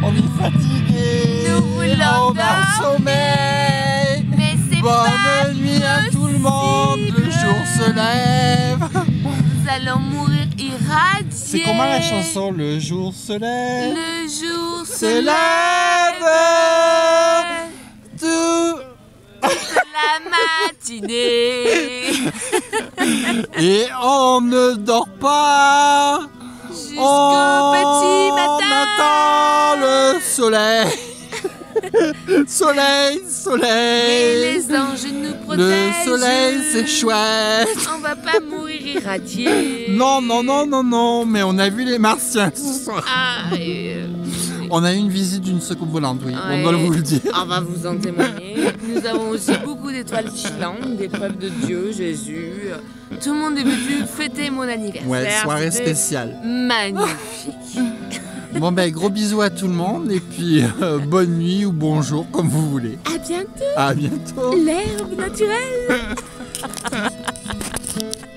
On est fatigué. Nous voulons on a dormir. sommeil. Mais c'est pas Bonne nuit à tout le monde. Le possible. jour se lève. Nous allons mourir irradiés. C'est comment la chanson? Le jour se lève. Le jour se Se lève. Tout. la matinée. Et on ne dort pas. Jusqu'au petit matin. On attend le soleil. Soleil, Et soleil. les anges nous Le protègent. soleil, c'est chouette. On va pas mourir irradiés. Non, non, non, non, non. Mais on a vu les martiens ce soir. Ah, On a eu une visite d'une soucoupe volante, oui. Ouais. On doit vous le dire. on va vous en témoigner. Nous avons aussi beaucoup d'étoiles filantes, des preuves de Dieu, Jésus. Tout le monde est venu fêter mon anniversaire. Ouais, soirée C'était spéciale. Magnifique. Bon ben gros bisous à tout le monde et puis bonne nuit ou bonjour comme vous voulez. À bientôt. À bientôt. L'herbe naturelle.